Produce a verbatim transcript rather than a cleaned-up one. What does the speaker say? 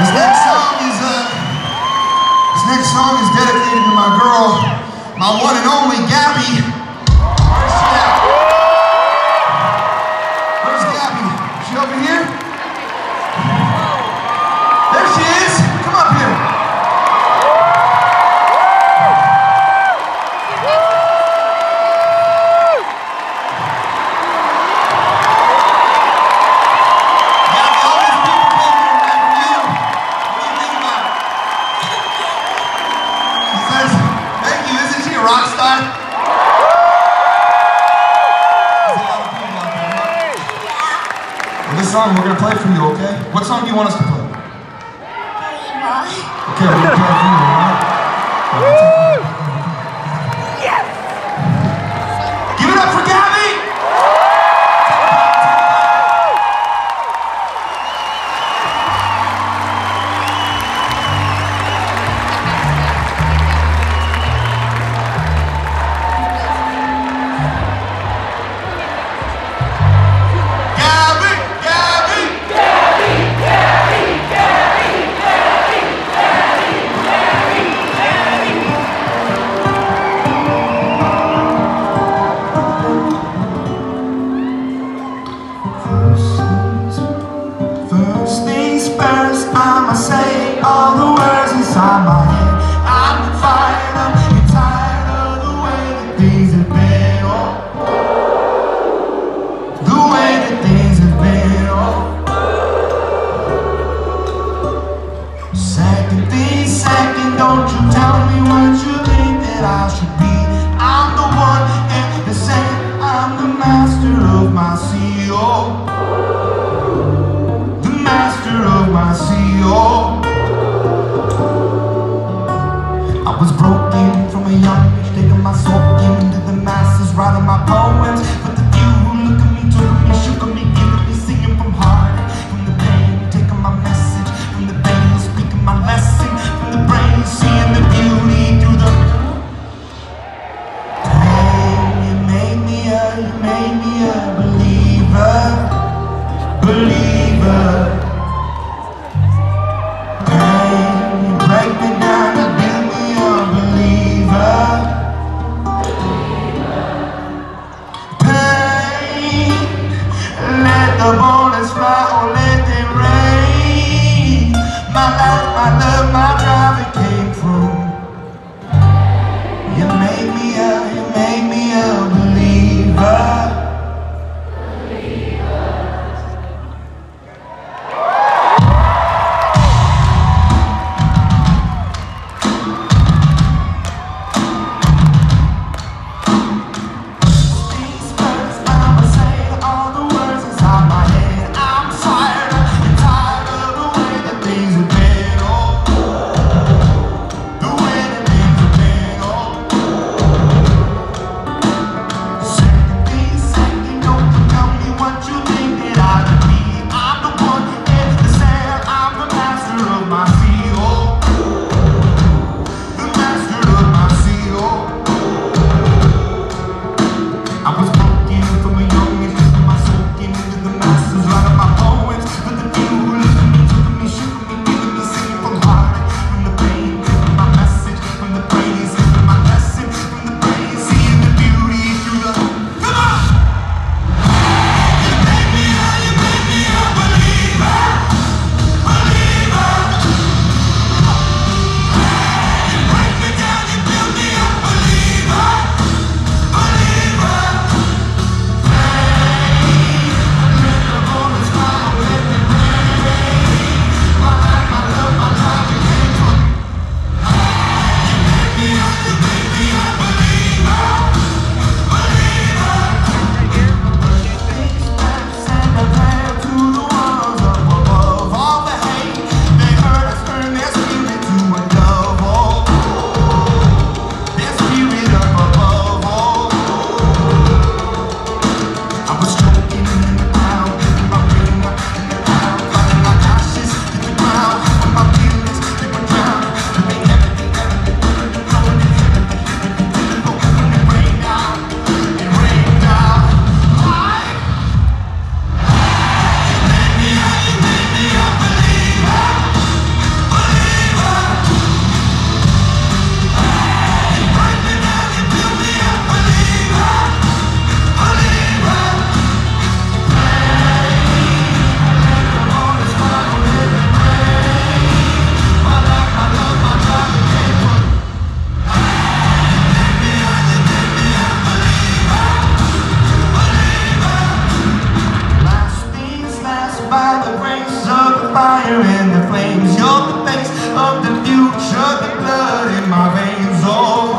This next song is uh, this next song is dedicated to my girl, my one and only Gabby. Where's she at? Where's Gabby? Is she over here? There she is. Come up here. Rock star? There's a lot of people out there, huh? Well, this song we're going to play for you, okay? What song do you want us to play? Okay, we're going to play for you, alright? Yes! Give it up for Gabby! by the grace of the fire and the flames. You're the face of the future, the blood in my veins. Oh,